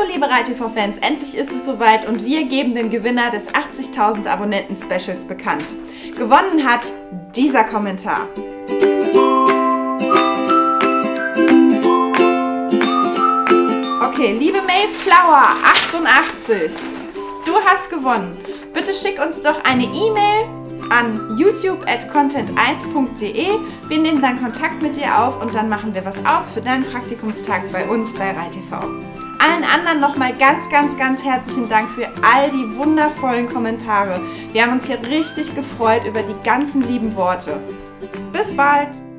liebe RheinTV-Fans, endlich ist es soweit und wir geben den Gewinner des 80.000 Abonnenten-Specials bekannt. Gewonnen hat dieser Kommentar. Okay, liebe Mayflower88, du hast gewonnen. Bitte schick uns doch eine E-Mail an youtube@content1.de. Wir nehmen dann Kontakt mit dir auf und dann machen wir was aus für deinen Praktikumstag bei uns bei RheinTV. Allen anderen nochmal ganz herzlichen Dank für all die wundervollen Kommentare. Wir haben uns hier richtig gefreut über die ganzen lieben Worte. Bis bald!